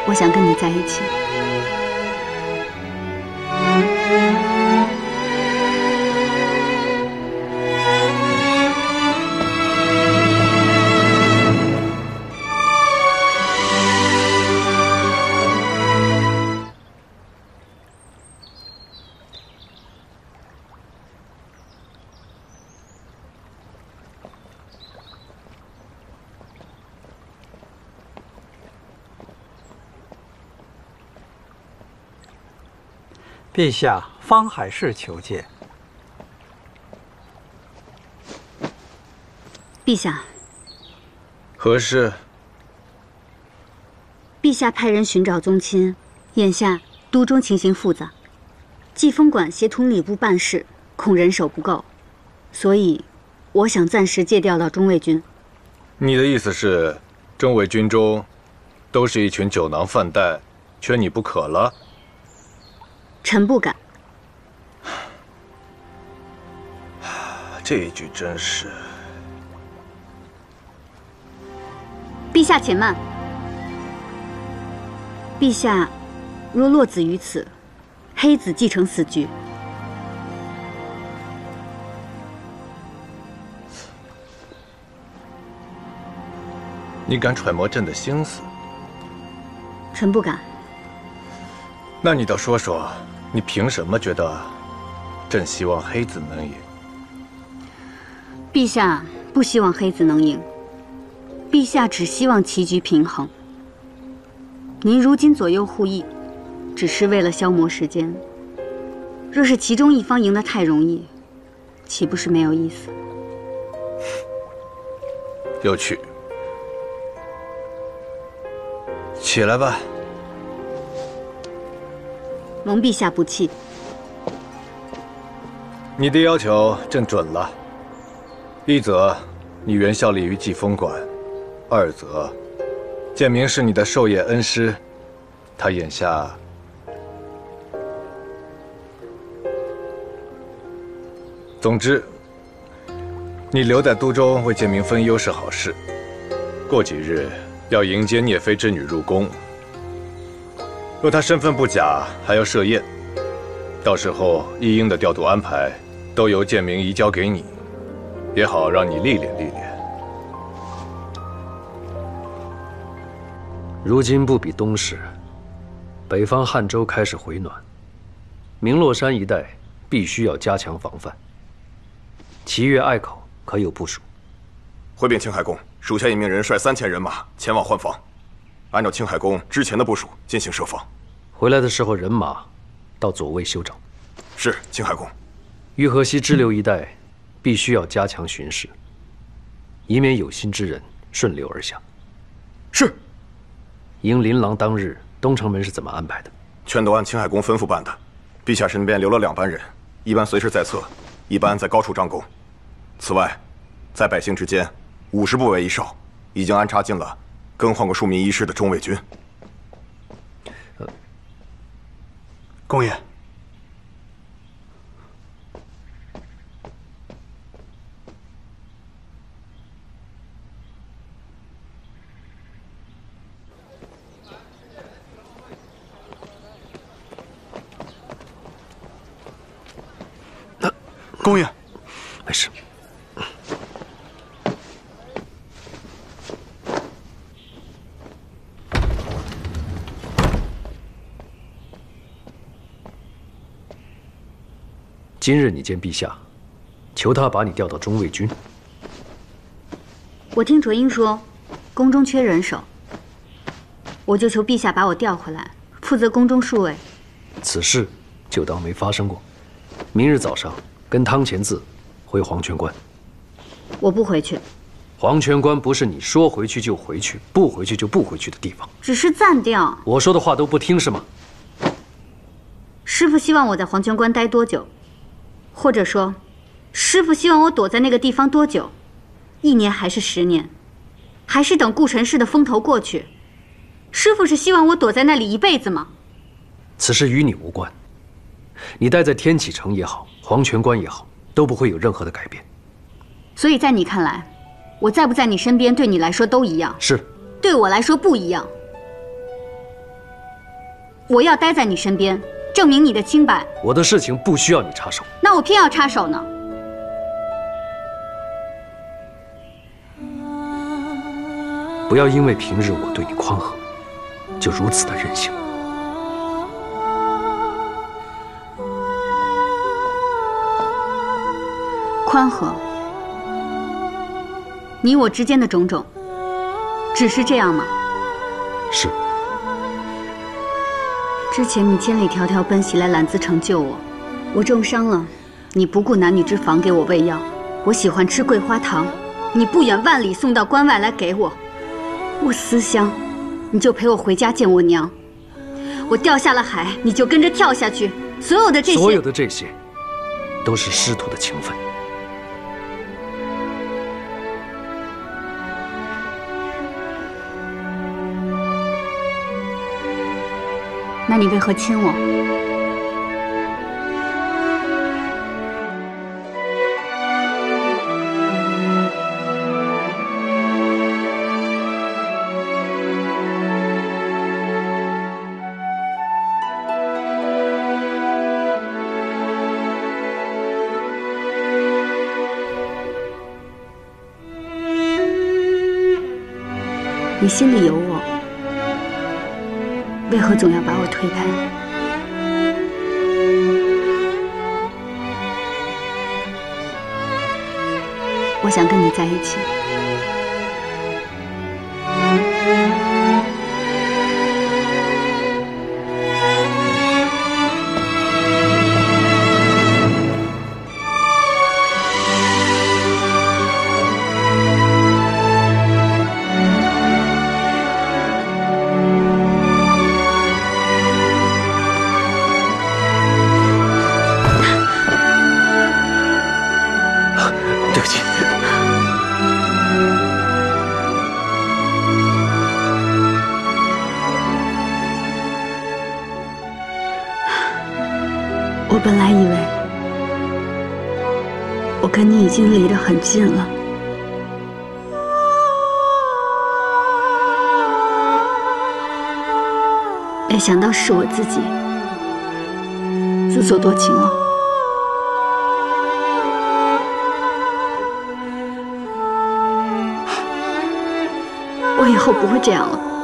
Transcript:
我想跟你在一起。 陛下，方海市求见。 陛下， 何事？ 陛下派人寻找宗亲，眼下都中情形复杂，祭风馆协同礼部办事，恐人手不够，所以我想暂时借调到中卫军。 你的意思是，中卫军中都是一群酒囊饭袋，缺你不可了？ 臣不敢。 这一句真是…… 陛下且慢。陛下若落子于此，黑子继承死局。 你敢揣摩朕的心思？ 臣不敢。 那你倒说说，你凭什么觉得朕希望黑子能赢？ 陛下不希望黑子能赢，陛下只希望棋局平衡。您如今左右互易，只是为了消磨时间。若是其中一方赢得太容易，岂不是没有意思？ 有趣。起来吧。 蒙陛下不弃。 你的要求朕准了。一则你原效力于祭风馆，二则建明是你的授业恩师，他眼下……总之，你留在都中为建明分忧是好事。过几日要迎接聂妃之女入宫，若她身份不假，还要设宴，到时候一应的调度安排都由建明移交给你，也好让你历练历练。 如今不比东时，北方汉州开始回暖，明洛山一带必须要加强防范。齐越隘口可有部署？ 回禀青海公，属下已命人率3000人马前往换防，按照青海公之前的部署进行设防。 回来的时候人马到左卫休整。 是，青海公。 玉河西支流一带必须要加强巡视，以免有心之人顺流而下。 是。 迎琳琅当日，东城门是怎么安排的？ 全都按青海公吩咐办的。陛下身边留了2班人，一班随时在侧，一班在高处张弓。此外，在百姓之间，50步为1哨，已经安插进了更换过数名医师的中卫军。 公爷，公爷， 没事。今日你见陛下，求他把你调到中卫军。 我听卓英说，宫中缺人手，我就求陛下把我调回来，负责宫中数卫。 此事就当没发生过。明日早上跟汤乾字回黄泉关。 我不回去。 黄泉关不是你说回去就回去，不回去就不回去的地方。 只是暂调。 我说的话都不听是吗？ 师父希望我在黄泉关待多久？或者说，师父希望我躲在那个地方多久？1年还是10年？还是等顾尘氏的风头过去？师父是希望我躲在那里一辈子吗？ 此事与你无关。你待在天启城也好，黄泉关也好，都不会有任何的改变。 所以在你看来，我在不在你身边，对你来说都一样。 是。 对我来说不一样。 我要待在你身边，证明你的清白。 我的事情不需要你插手。 那我偏要插手呢。 不要因为平日我对你宽和，就如此的任性。 宽和，你我之间的种种，只是这样吗？ 是。 之前你千里迢迢奔袭来揽资城救我，我重伤了，你不顾男女之防给我喂药；我喜欢吃桂花糖，你不远万里送到关外来给我；我思乡，你就陪我回家见我娘；我掉下了海，你就跟着跳下去。所有的这些， 都是师徒的情分。 那你为何亲我？你心里有我，为何总要把我推开？我想跟你在一起。 对不起。 我本来以为我跟你已经离得很近了，没想到是我自己自作多情了。我以后不会这样了。